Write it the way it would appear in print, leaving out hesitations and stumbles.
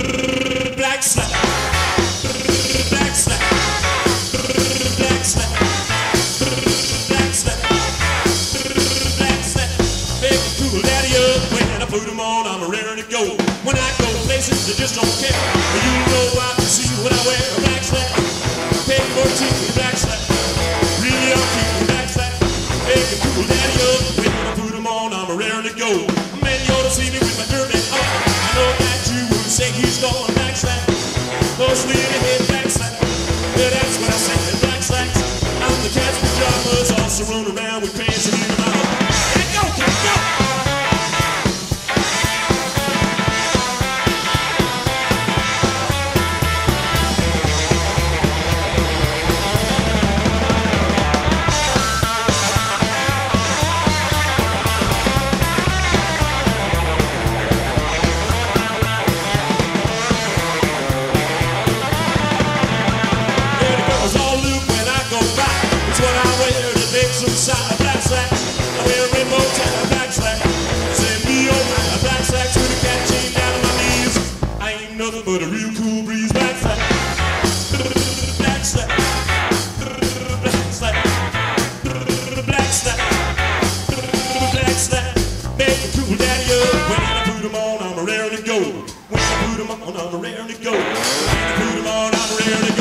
Black slap, black slap, black slap, black slap, black slap. Make a cool daddy up when I put them on. I'm raring to go. When I go places, I just don't care. You know I can see what I wear. Black slap, pay for TV. Black slap, really I'll keep the black slap. Make a cool daddy up when I put them on. I'm raring to go. Man, you ought to see me with my derby on. I know that you would say he's going back slap. Mostly in the head back slap. Yeah, that's what I say, the black slacks. I'm the cat's pajamas, also run around with pants and in my home. Get go, get go! Inside a black slack, I wear a rainbow tie, a black slack. Send me over a black slack with a cat chain down on my knees. I ain't nothing but a real cool breeze. Black slack, black slack, black slack, black slack, black slack. Make a cool daddy up when I put them on. I'm raring to go. When I put them on, I'm raring to go. When I put them on, I'm raring to go.